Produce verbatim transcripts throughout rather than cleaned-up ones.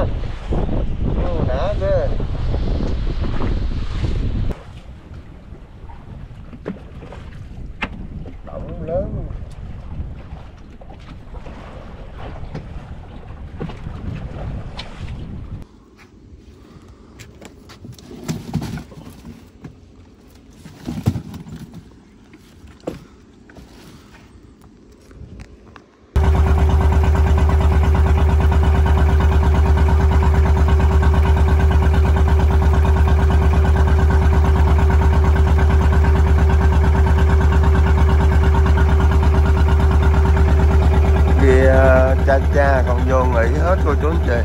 Ừ, đã ghê. Động lớn. Cha cha còn vô nghỉ hết cô chú anh chị.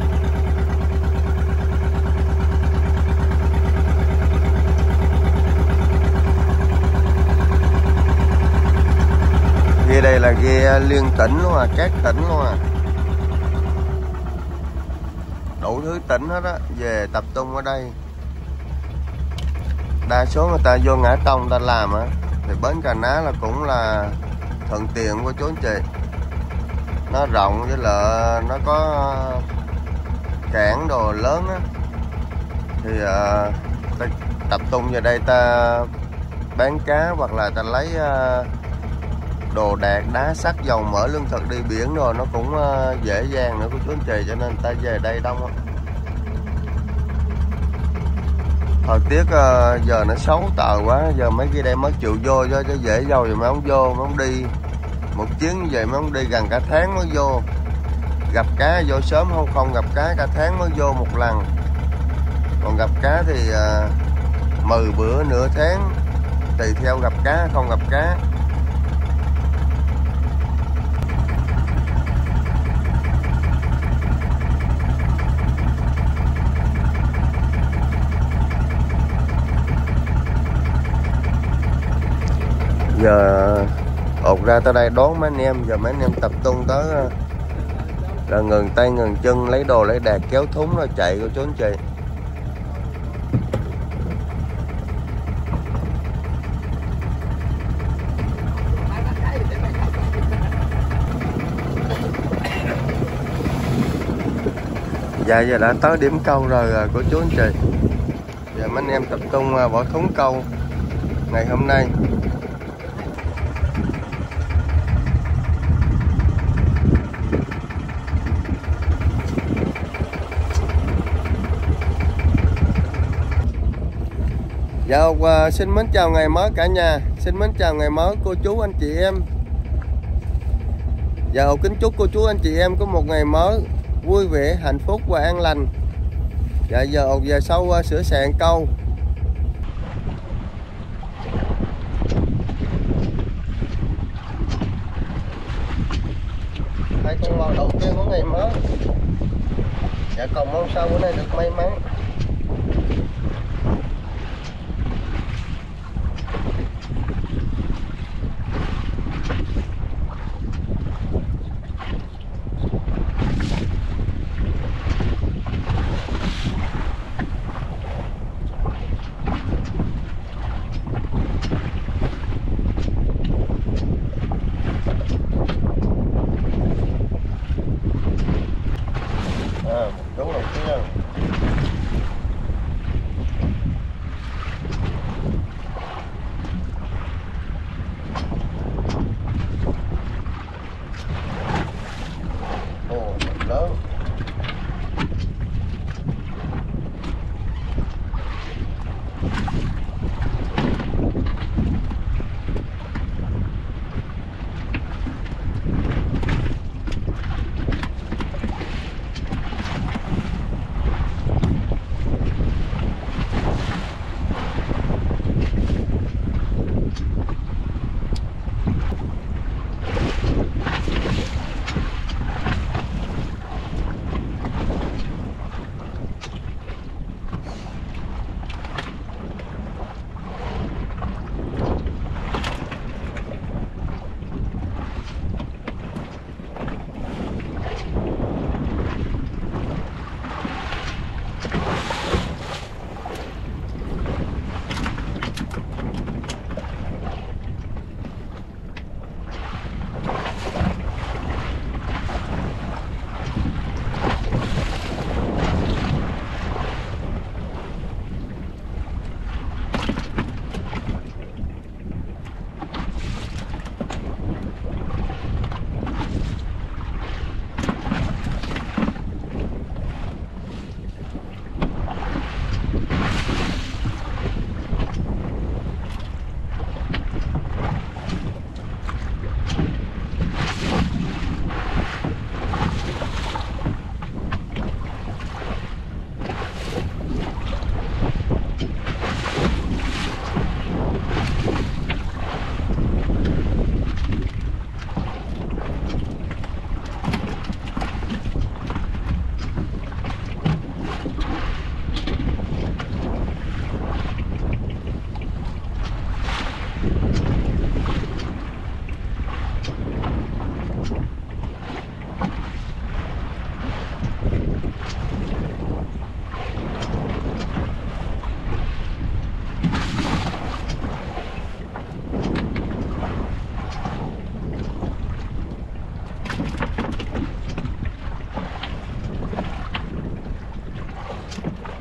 Ghe đây là ghe liên tỉnh luôn à, các tỉnh luôn à, đủ thứ tỉnh hết á, về tập trung ở đây. Đa số người ta vô Ngã Tông ta làm á, thì bến Cà Ná là cũng là thuận tiện cô chú anh chị. Nó rộng với lại nó có cảng đồ lớn á, thì uh, ta tập trung vào đây ta bán cá, hoặc là ta lấy uh, đồ đạc, đá sắt, dầu mỡ, lương thực đi biển rồi nó cũng uh, dễ dàng nữa của chú anh chị, cho nên ta về đây đông á. Thời tiết uh, giờ nó xấu tờ quá, giờ mấy cái đây mới chịu vô cho, cho dễ dầu rồi mấy ông vô, mấy ông đi một chuyến như vậy mấy ông đi gần cả tháng mới vô. Gặp cá vô sớm, không không gặp cá cả tháng mới vô một lần. Còn gặp cá thì uh, mười bữa nửa tháng, tùy theo gặp cá không gặp cá. Giờ ột ra tới đây đón mấy anh em, giờ mấy anh em tập trung tới là ngừng tay ngừng chân, lấy đồ lấy đạc, kéo thúng rồi chạy của chú anh chị. Dạ giờ đã tới điểm câu rồi của chú anh chị. Giờ mấy anh em tập trung bỏ thúng câu ngày hôm nay. Dạ uh, xin mến chào ngày mới cả nhà, xin mến chào ngày mới cô chú anh chị em. Dạ kính chúc cô chú anh chị em có một ngày mới vui vẻ, hạnh phúc và an lành. Dạ giờ giờ sau uh, sửa sạn câu. Đây con bò đầu tiên của ngày mới. Dạ cầu mong sau bữa nay được may mắn.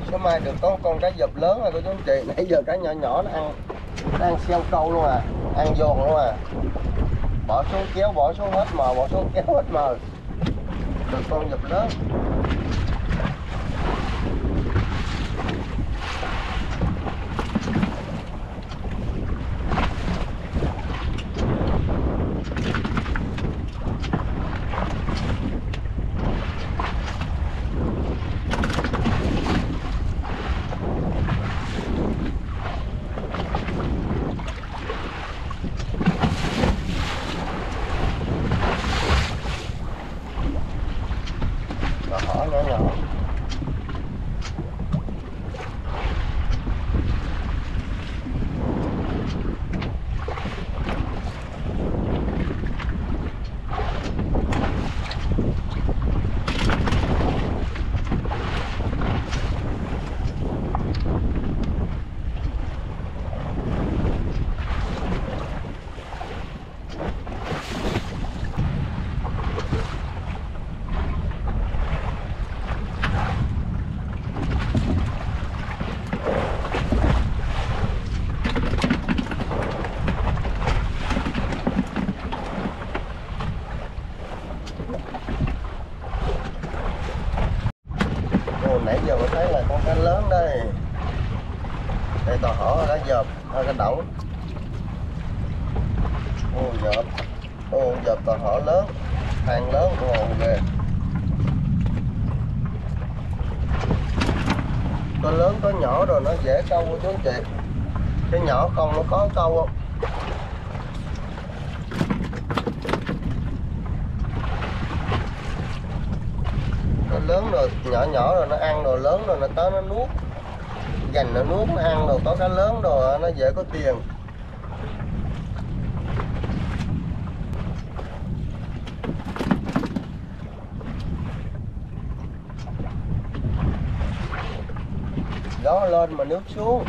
Cái mai được có con cá dập lớn rồi cô chú anh chị. Nãy giờ cá nhỏ nhỏ nó ăn, nó ăn xeo câu luôn à, ăn giòn luôn à. Bỏ xuống kéo, bỏ xuống hết mờ, bỏ xuống kéo hết mờ. Được con dập lớn. Nhỏ nhỏ nhỏ. Nãy giờ mới thấy là con cá lớn đây. Đây tò hỏ đã dợp, à, cá đậu. Ô dợp, ô dợp tò hỏ lớn, hàng lớn, ô ghê. Có lớn có nhỏ rồi nó dễ câu của chú anh chị. Cái nhỏ không nó có câu không? Nó lớn rồi, nhỏ nhỏ rồi nó ăn rồi, lớn rồi nó tới nó nuốt, dành nó nuốt nó ăn rồi, có cá lớn rồi nó dễ có tiền. Gió lên mà nước xuống.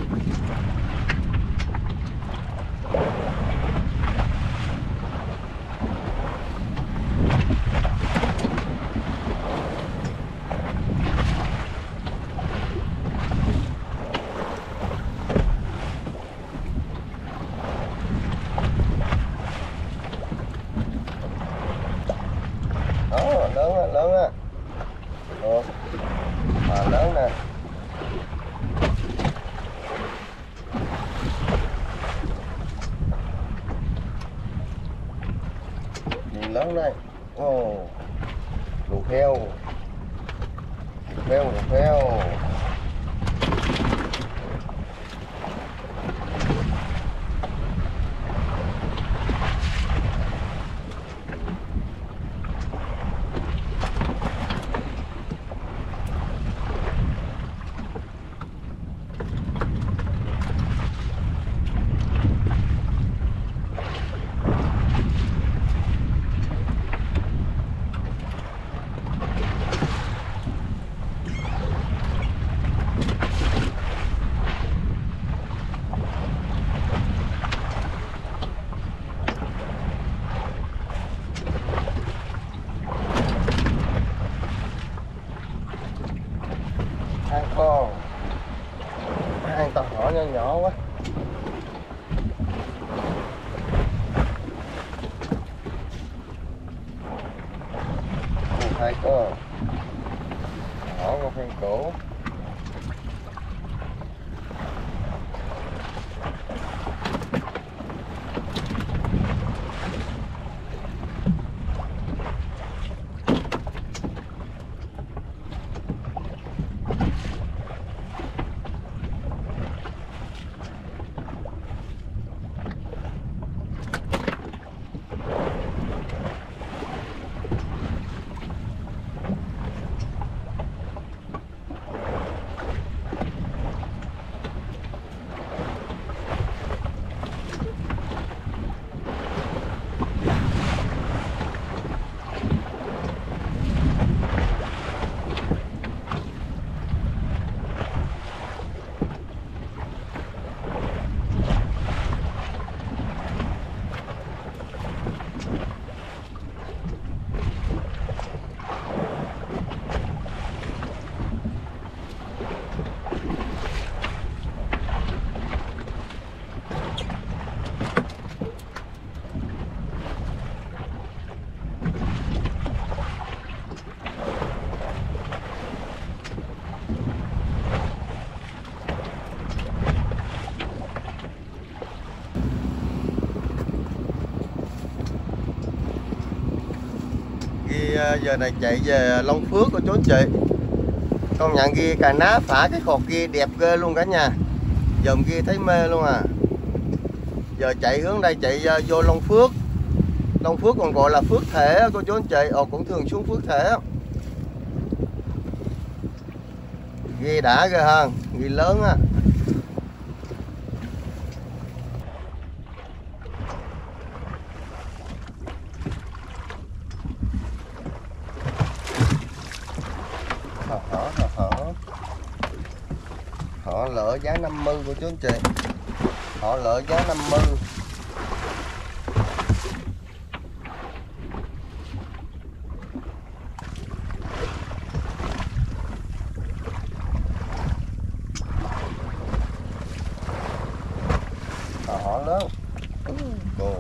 Đó, lớn á, lớn á. Ồ, à, lớn nè. Gì lớn đây? Ồ, lù heo, lù heo, lù heo. Hai con, hai tò hỏ nhỏ nhỏ quá. Hai con hỏ con phen cổ. giờ này chạy về Long Phước của chú anh chị. Công nhận kia cà ná phả cái khọt kia đẹp ghê luôn cả nhà. Dòm kia thấy mê luôn à. Giờ chạy hướng đây chạy vô Long Phước. Long Phước còn gọi là Phước Thể cô chú anh chị. Ồ cũng thường xuống Phước Thể. Ghi đã ghê hơn, ghi lớn á. Họ họ họ họ lỡ giá năm mươi của chú anh chị. Họ lỡ giá năm mươi. Họ lớn. Cô.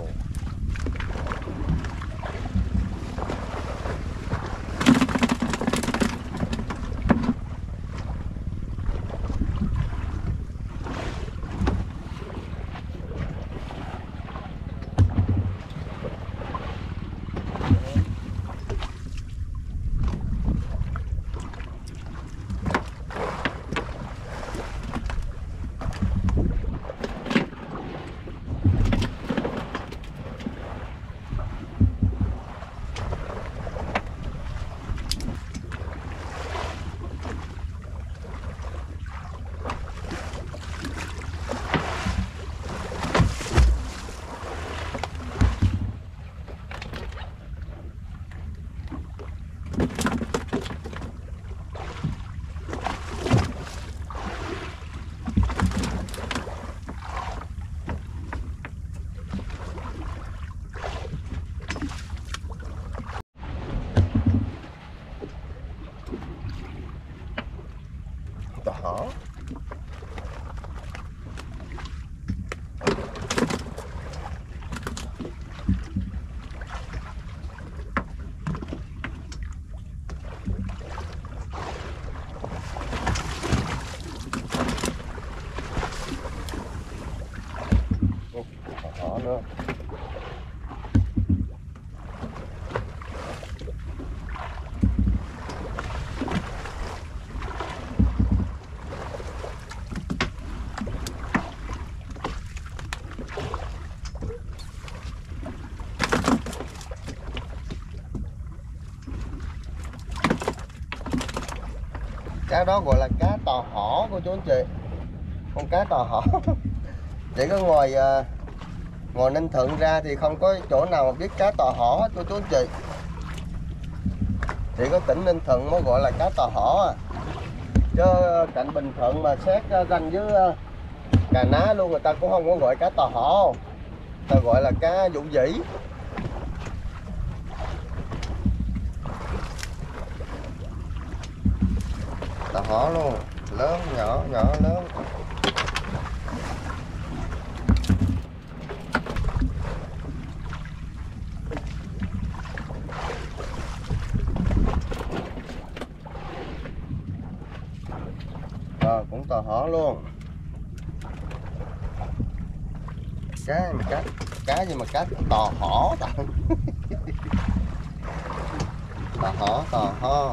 Đó. Đó nữa. Cá đó gọi là cá tò hỏ cô chú anh chị. Con cá tò hỏ. Chỉ có ngoài ngoài Ninh Thuận ra thì không có chỗ nào mà biết cá tò hỏ cô chú anh chị. Chỉ có tỉnh Ninh Thuận mới gọi là cá tò hỏ à. Chứ cạnh Bình Thuận mà xét ranh với Cà Ná luôn người ta cũng không có gọi cá tò hỏ. Ta gọi là cá Vũ Vĩ. Tò hỏ luôn, lớn nhỏ nhỏ lớn. Rồi cũng tò hỏ luôn. Cá mà cá cá gì mà cá tò hỏ ta. Tò hỏ tò ho.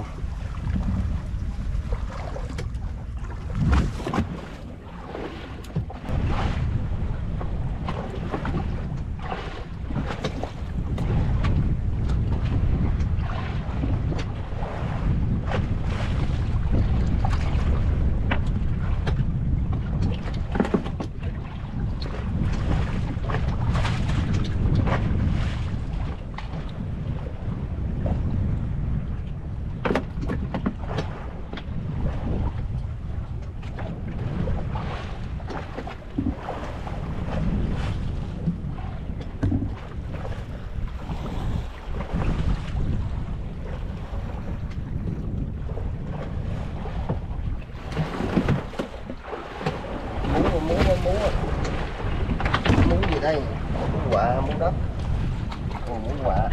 Đây, muốn quạ, muốn đất. Ồ, muốn quạ.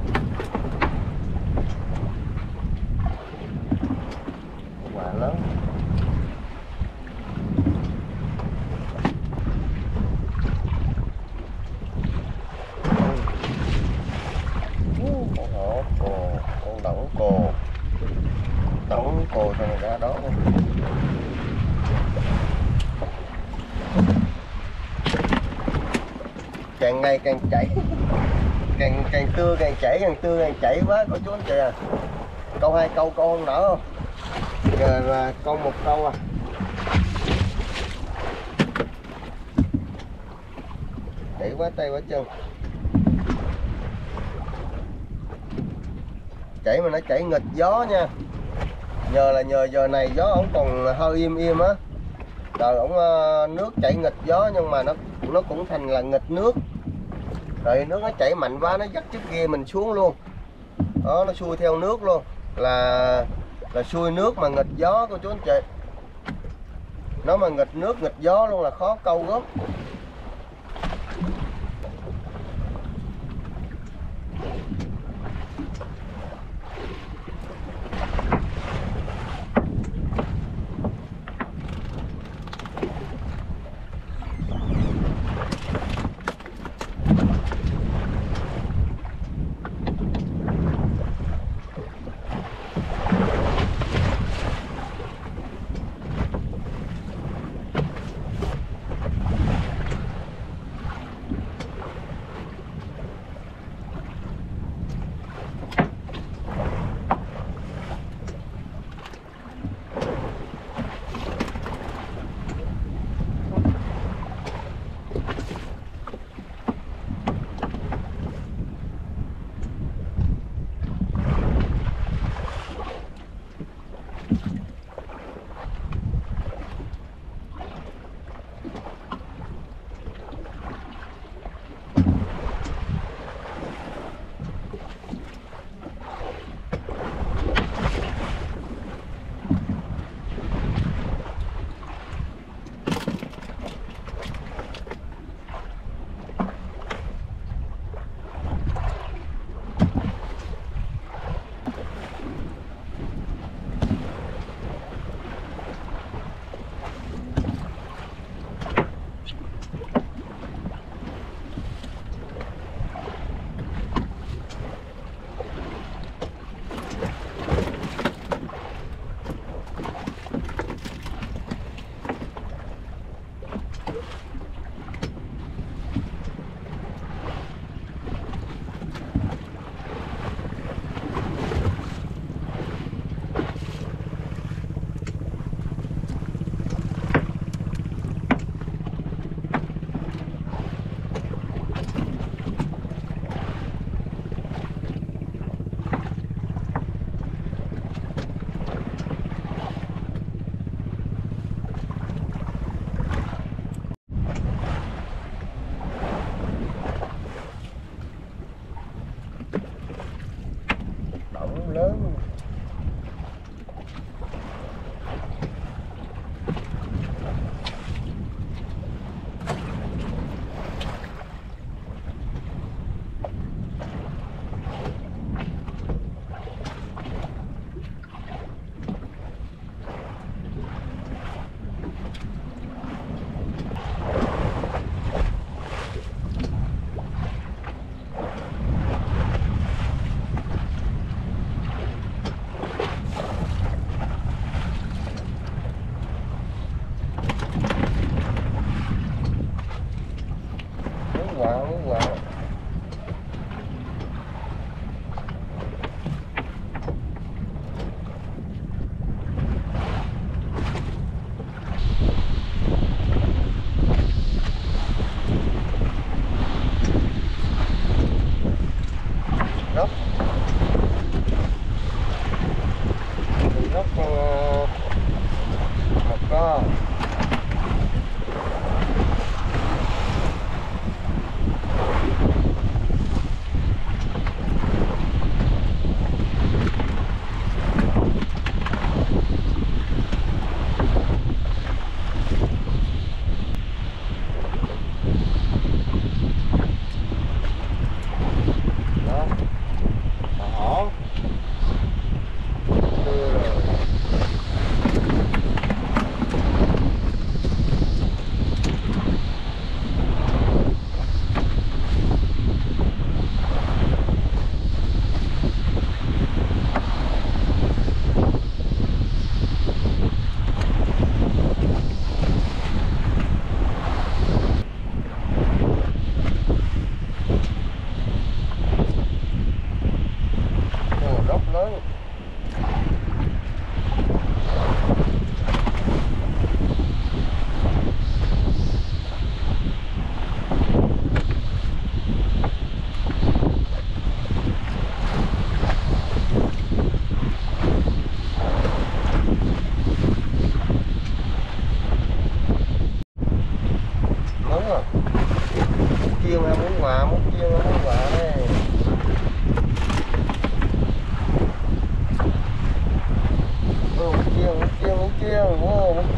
Quạ lớn. Con hổ, con đậu. càng ngày càng chảy, càng càng tưa càng chảy, càng tưa càng chảy quá cô chú anh chị à. Câu hai câu câu không nở không? Giờ là câu một câu à. Chảy quá tay quá chân. Chảy mà nó chảy nghịch gió nha. Nhờ là nhờ giờ này gió ổng còn hơi im im á. Rồi ổng nước chảy nghịch gió nhưng mà nó nó cũng thành là nghịch nước. Rồi nước nó chảy mạnh quá nó dắt chiếc ghe mình xuống luôn. Đó, nó xuôi theo nước luôn. Là là xuôi nước mà nghịch gió cô chú anh chị. Nó mà nghịch nước nghịch gió luôn là khó câu gốc.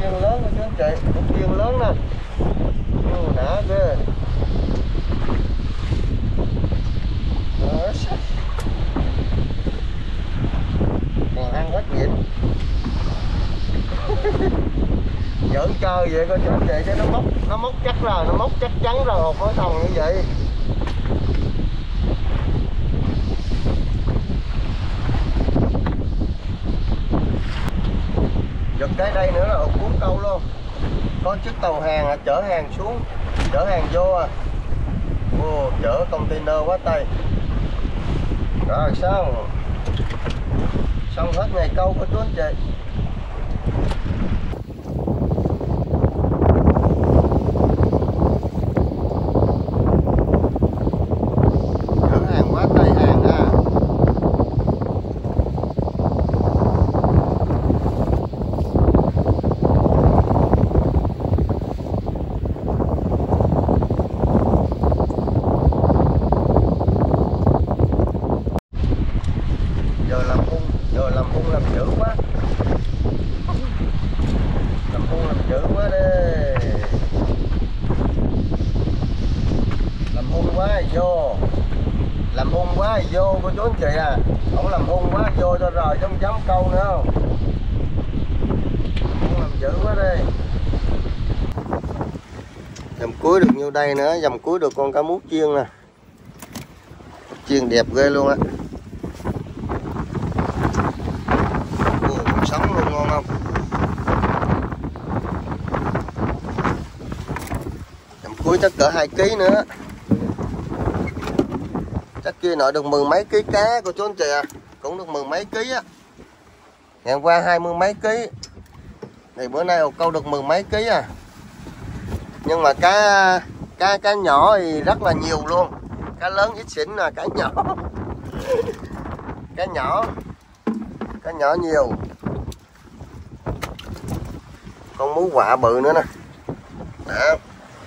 chiên lớn của chú anh chị, ốc chiên lớn nè. Ồ, đã ghê. Đó, còn ăn hết nhịn. Giỡn chơi vậy coi chú anh chị, chứ nó móc nó móc chắc rồi, nó móc chắc chắn rồi hột với thòng như vậy. Giật cái đây nữa là hột cuốn câu luôn. Có chiếc tàu hàng à, chở hàng xuống, chở hàng vô à. Ồ, chở container quá tay. Rồi xong. Xong hết ngày câu của chú anh chị. Chở hàng quá tay hàng à. Giờ làm hung, giờ làm hung làm dữ quá. Làm hung làm dữ quá đi. Làm hung quá vô. Làm hung quá vô cô chú anh chị à. Không làm hung quá vô cho rồi chứ không dám câu nữa không. Hung làm dữ quá đi. Dầm cuối được nhiêu đây nữa, dầm cuối được con cá mú chiên nè. Chiên đẹp ghê luôn á. Sống luôn, ngon không? Dầm cuối chắc cỡ hai ký nữa. Chắc kia nội được mười mấy ký cá của chú anh chị à. Cũng được mười mấy ký á. Ngày hôm qua hai mươi mấy ký. Thì bữa nay câu được mười mấy ký à. Nhưng mà cá cá cá nhỏ thì rất là nhiều luôn. Cá lớn ít xỉn là cá nhỏ. Cá nhỏ. Cá nhỏ nhiều. Con mú quạ bự nữa nè. Đó.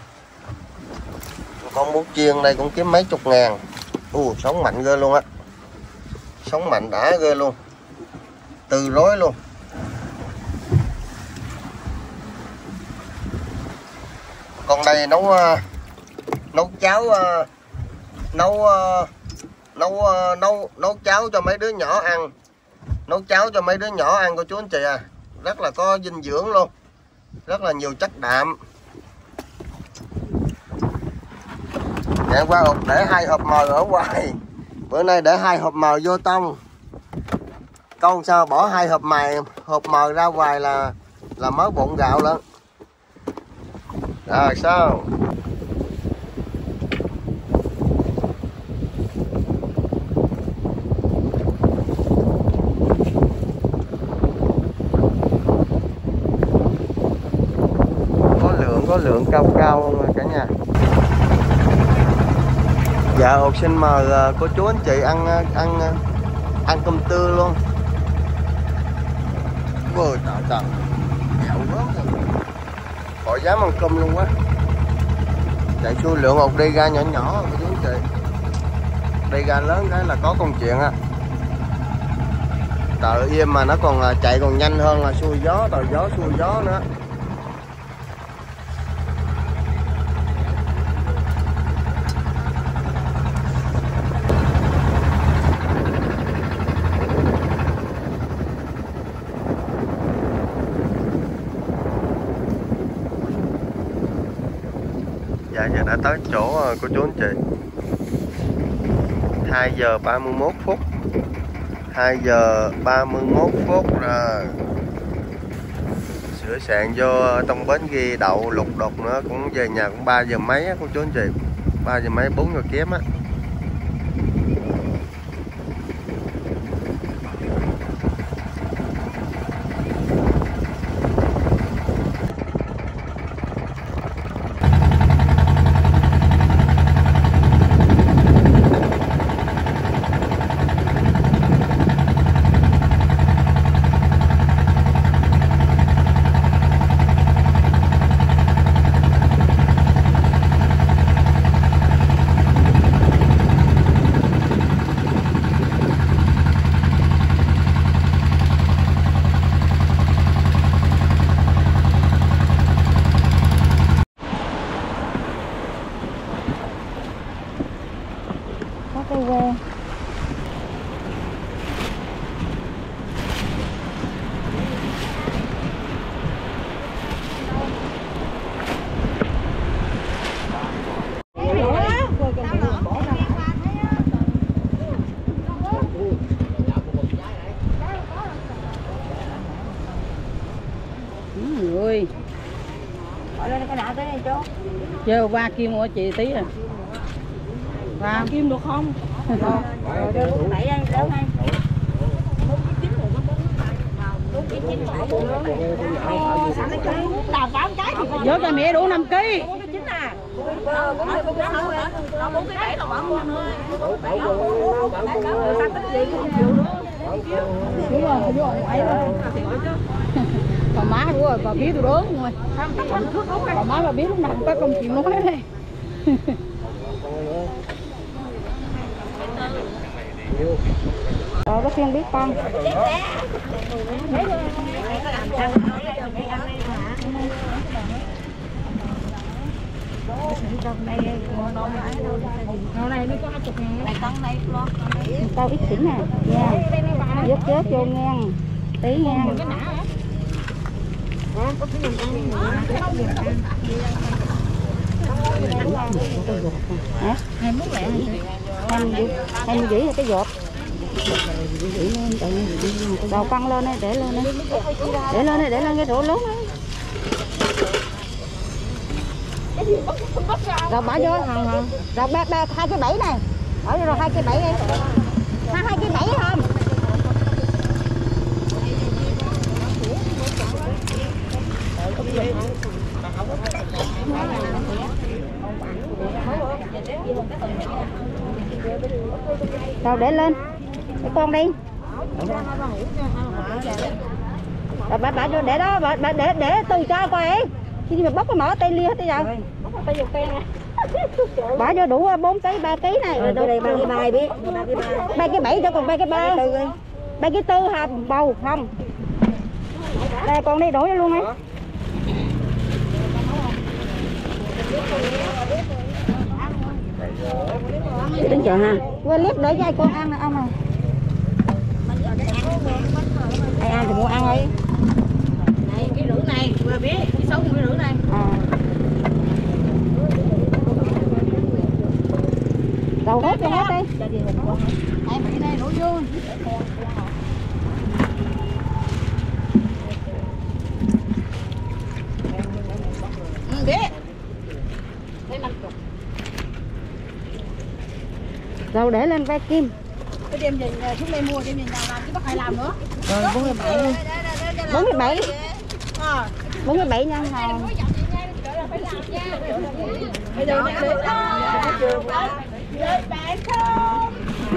Con mú chiên đây cũng kiếm mấy chục ngàn. Ồ, sống mạnh ghê luôn á. Sống mạnh đã ghê luôn. Từ rối luôn. Còn đây nấu nấu cháo nấu nấu nấu nấu cháo cho mấy đứa nhỏ ăn. Nấu cháo cho mấy đứa nhỏ ăn cô chú anh chị à. Rất là có dinh dưỡng luôn. Rất là nhiều chất đạm. Ngày qua hộp để hai hộp mồi ở ngoài. Bữa nay để hai hộp mồi vô tông. Câu sao bỏ hai hộp mài hộp mồi ra ngoài là là mới bụng gạo lên. Rồi sao? Có lượng cao cao không cả nhà. Dạ Hột xin mời cô chú anh chị ăn ăn ăn cơm tươi luôn. Ôi trời trời, dạo gớm rồi. Họ dám ăn cơm luôn quá. Chạy xuôi lượng hột đi ra nhỏ nhỏ cô chú anh chị. Đi ra lớn cái là có công chuyện á. Tờ im mà nó còn chạy còn nhanh hơn là xuôi gió, tờ gió xuôi gió nữa. Dạ giờ đã tới chỗ rồi cô chú anh chị. Hai giờ ba mươi mốt phút. Hai giờ ba mươi mốt phút rồi. Sửa sạn vô trong bến ghi đậu lục đục nữa. Cũng về nhà cũng ba giờ mấy á cô chú anh chị. Ba giờ mấy bốn giờ kém á. Người Ở đây cái nào tới đây chú? chờ qua kia mua chị tí à. Qua Kim được không? Rồi, đưa bốn bảy đây, đỡ ngay. Vô cho mẹ đủ năm ký. Đúng rồi, vô ngoại rồi. Còn má đúng rồi, bà biết tôi đốn rồi. Còn má bà biết lúc nào cũng có công chuyện nói đây. Rồi có phiên biết con. Hồi này nó có hai chục ngàn. Này con đây luôn. Tao ít xỉn nè, nha. Dớt dớt vô ngang. Tí ngang. Hả? Hai mốt lẻ Hai mươi hai mươi dĩ là cái giọt. Đầu căng lên đây, để lên đây. Để lên đây, để lên cái rổ lớn đấy. Rồi bỏ vô hàng hàng. Rồi ba ba hai cái bẫy này. Bỏ vô rồi hai cái bẫy đi. Hai hai cái bẫy không? Rồi để lên. Để con đi. Rồi bà bà vô để đó, bà, bà để để từ cho coi ấy. Chứ mà bóc cái mỏ tay lia hết bây giờ. Bỏ vô đủ bốn ký, ba ký này. Rồi đây ba cái bài biết. Ba cái bảy cho còn ba cái ba. Ba cái tư hầm bầu không. Đây con đi đổi luôn ấy. Tính chờ ha. Quên clip để cho ai con ăn nè ông này. Ai ăn thì mua ăn đi. Này cái rượu này vừa biết, cái sáu cái rượu này. À. Đầu hết cho hết đi. Ai bị đây đổ vô. Ừ biết. Đây năm chục. Rồi để lên vai kim. Cái đem về xuống đây mua đem về nhà làm chứ bắt ai làm nữa. Rồi bốn mươi bảy đi. bốn mươi bảy. bốn mươi bảy nhân hòn. Bây giờ nó được bạn không?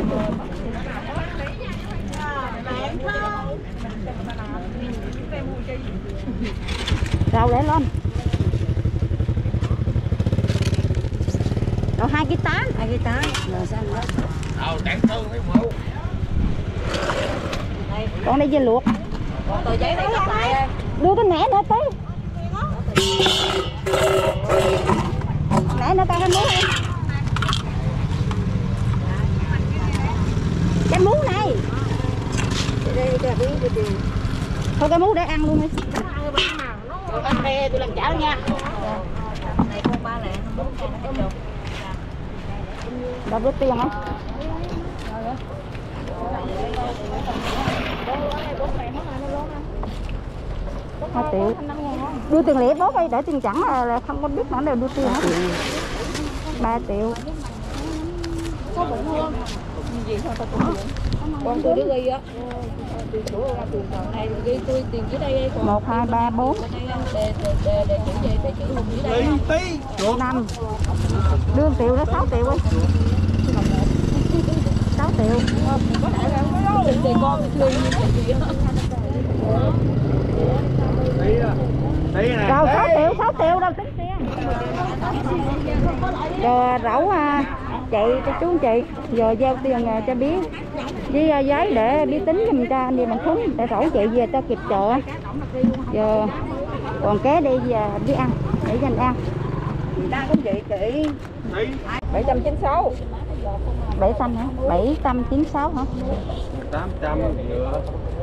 Bạn không? Rồi để lên. Rồi hai cái tám, hai cái tám. Rồi sao nữa? Ờ, tặng thương mấy mẫu. Con đây dưa luộc. Tờ giấy này cắt lại. Đưa cái nẻ nữa tí. Nẻ nữa coi cái muỗng đi. Cái muỗng này. Thôi cái muỗng để ăn luôn đi. Anh bè tôi làm chảo nha. Này con ba lẹ nó bốn cái nó chục. Đâu biết tiền không? Hai triệu. Đưa tiền lẻ bố đi để tiền chẳng là, là không có biết nữa đều đưa tiền hết. Ba triệu. Có bụng không? Gì thôi tao cũng con tôi đi ghi á. Này ghi tôi tiền dưới đây còn một hai ba bốn để để để chữ gì để chữ hùng dưới đây. Tí năm. Đưa triệu đó sáu triệu đi. sáu triệu. Có thể là tiền con chưa như gì đó. Rồi sáu triệu, sáu triệu đâu tính tiền. Rồi rẫu à, chị cho chú chị giờ giao tiền cho biết với giấy để biết tính giùm cho anh đi bằng thúng để rẫu chị về cho kịp chợ. Giờ còn ké đi về biết ăn để dành ăn. Đang cũng chị chị bảy trăm chín mươi sáu. bảy trăm hả? bảy trăm chín mươi sáu hả? tám trăm nữa.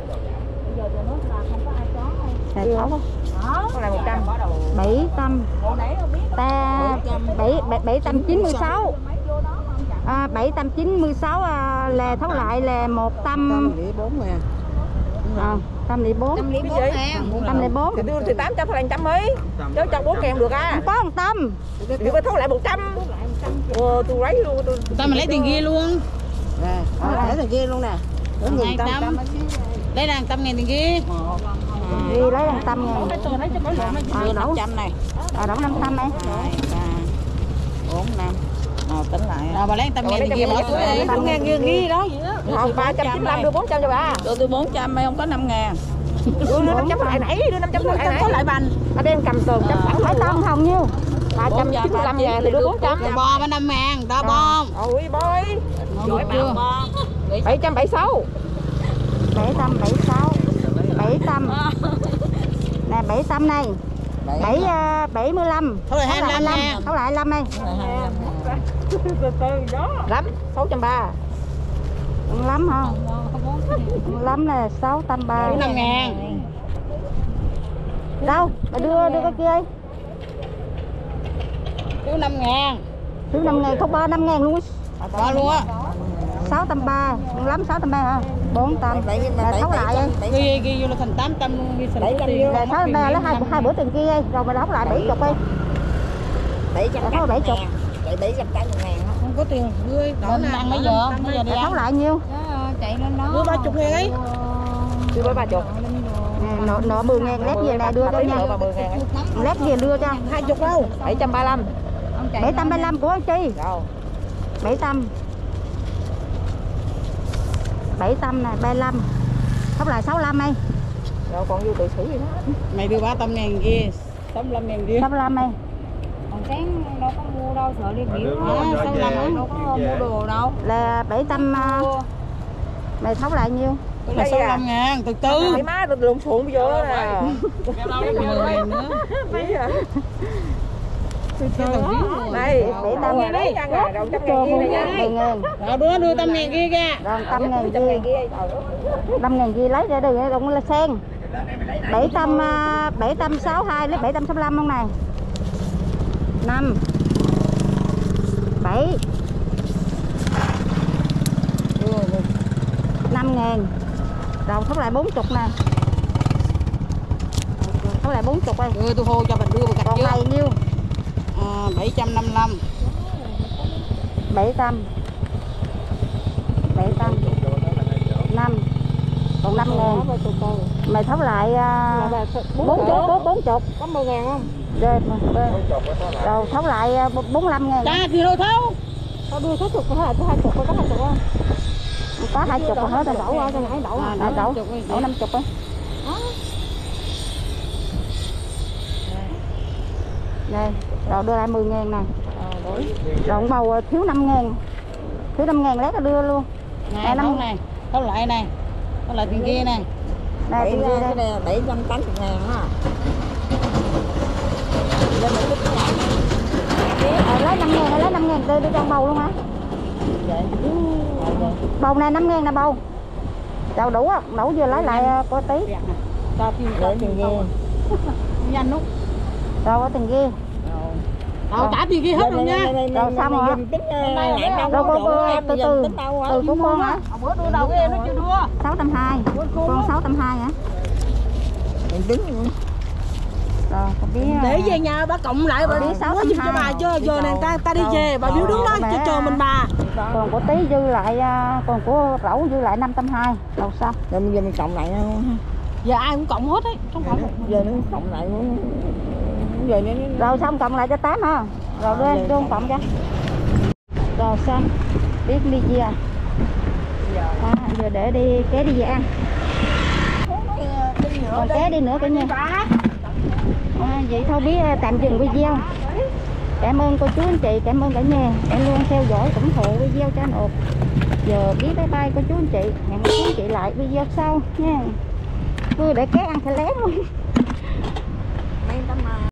Xài sáu không? Con này một trăm. bảy trăm. Ta bảy bảy trăm chín mươi sáu. À, bảy trăm chín mươi sáu à, là thấu lại là một trăm Ờ, trăm lẻ bốn. Trăm lẻ bốn ngàn. Trăm lẻ bốn. Thì tôi thì tám trăm hay trăm mấy. Chứ cho bốn ngàn được à. Không có một tâm. Thì phải thấu lại một trăm. Ờ, tôi lấy luôn. Tôi, Tao mà lấy tiền kia luôn. nè, lấy tiền kia luôn nè. Hai trăm. Đây là trăm ngàn tiền kia. Đi lấy một trăm ngàn. Ờ, năm trăm này. Ờ, đổ năm trăm em. Hai, ba, bốn, năm. Ờ, tính lại. Rồi bà lấy trăm ngàn tiền kia bỏ túi đi. Trăm ngàn kia ghi đó. Không, ba trăm chín mươi lăm đưa bốn trăm cho bà. Đưa tôi bốn trăm, mày không có năm ngàn. Đưa năm trăm lại nãy, đưa năm trăm lại nãy. Có lại bành. Ở đây em cầm tường trăm bảy Mấy tâm không nhiêu? ba trăm chín mươi lăm ngàn thì đưa bốn trăm. Bò với năm ngàn, đo bom. Ôi boy. Giỏi chưa? bảy trăm bảy mươi sáu. Bảy trăm bảy mươi sáu. Bảy trăm. Nè bảy trăm này. Bảy bảy mươi lăm. Thôi hai mươi lăm ngàn. Thấu lại hai mươi lăm đây. Lắm, sáu trăm ba. Không lắm hả? Không lắm nè, sáu trăm ba. năm ngàn. Đâu? Bà đưa đưa cái kia đi. Thiếu năm ngàn. Thứ năm ngàn, không ba năm ngàn luôn. Có luôn á. Sáu trăm ba, không lắm sáu trăm ba hả? Bốn trăm. Là thấu lại đi. Ghi ghi vô là thành tám trăm luôn, ghi thành tiền. Là sáu trăm ba lấy hai hai bữa tiền kia đi, rồi mà đóng lại bảy chục đi. bảy trăm Thấu bảy chục. bảy trăm tám mươi ngàn. Không có tiền, đưa đổ nè. Ăn bây giờ, bây giờ đi Thấu ăn. lại nhiêu? Chạy lên đó. Đưa ba chục ngàn ấy. Đưa với ba chục. Nợ nợ mười ngàn lép về này đưa cho nha. Lép về đưa cho. Hai chục đâu? Bảy trăm ba mươi lăm. Bảy trăm ba mươi lăm của anh Chi. Đâu? Bảy trăm. Bảy trăm này, ba mươi lăm. Thấu lại sáu mươi lăm đi. Rồi còn vô tự xử gì đó. Mày đưa ba trăm ngàn kia, sáu mươi lăm ngàn kia. sáu mươi lăm đi. Còn sáng đâu có mua đâu, sợ đi biểu. sáu mươi lăm á. Đâu có mua đồ đâu. Là bảy trăm. Mày thấu lại nhiêu? Là sáu mươi lăm ngàn, từ từ. Mấy má tôi lộn xộn bây giờ nè. mười ngàn nữa. Này, Bảy trăm ngàn đi. Đầu trăm ngàn kia này nha. mười ngàn. Rồi đưa đưa trăm ngàn kia ra. Rồi trăm ngàn kia. Năm ngàn kia lấy ra đừng đừng là sen. Bảy trăm bảy trăm sáu mươi hai lấy bảy trăm sáu mươi lăm không này. Năm. Bảy. Năm ngàn. Rồi thấu lại bốn chục nè. Thấu lại bốn chục đây. Đưa tôi hô cho mình đưa một cặp Còn trước. này nhiêu? À, bảy trăm năm mươi lăm. Bảy trăm. Bảy trăm. Năm. Còn năm ngàn. Mày thấu lại bốn chục, bốn bốn chục. Có mười ngàn không? Rồi, rồi thấu lại bốn mươi lăm ngàn. Cha thì đâu thấu. Tao đưa số chục hay là hai chục, có hai chục không? Có hai chục rồi hết rồi, đổ qua cho nãy đổ. À, À, đổ, đổ năm chục á. Đây, rồi đưa lại mười ngàn nè. Rồi ông bầu thiếu năm ngàn. Thiếu năm ngàn lấy tao đưa luôn. Này, thấu này, thấu lại này. Thấu lại tiền kia này. Đây, tiền kia đây. bảy trăm tám mươi ngàn á. Ờ, lấy năm ngàn, lấy năm ngàn đưa, đưa cho ông bầu luôn hả? Bầu này năm ngàn nè bầu. Đâu đủ á, đủ vừa lấy lại có tí. Cho tiền Để tiền kia. nhanh lúc. Rồi có tiền kia. Đâu trả tiền kia hết rồi nha. Rồi xong rồi hả? Rồi con từ từ. Từ của con hả? Bữa đưa đầu cái em nó chưa đưa. sáu trăm hai mươi. Con sáu trăm hai mươi hả? Mình tính Rồi con biết. Để về nhà bà cộng lại bà biết sáu nói trăm giùm cho hai. bà chứ giờ này ta ta đi về bà biếu đứng đó cho chờ mình bà. Còn của tí dư lại, còn của rẩu dư lại năm trăm hai mươi. Rồi sao? rồi bây giờ mình cộng lại không? Giờ ai cũng cộng hết đấy, không phải một Giờ nó cộng lại giờ nó Rồi xong cộng lại cho tám ha. Rồi đưa đưa ông cộng cho. Rồi xong. Biết đi chia. À, giờ để đi ké đi về ăn. Còn ké đi nữa cả nhà. À, vậy thôi biết tạm dừng video. Cảm ơn cô chú anh chị, cảm ơn cả nhà đã luôn theo dõi ủng hộ video cho anh Út. Giờ biết bye bye cô chú anh chị, hẹn cô chú anh chị lại video sau nha. Tôi để ké ăn thẻ lén luôn.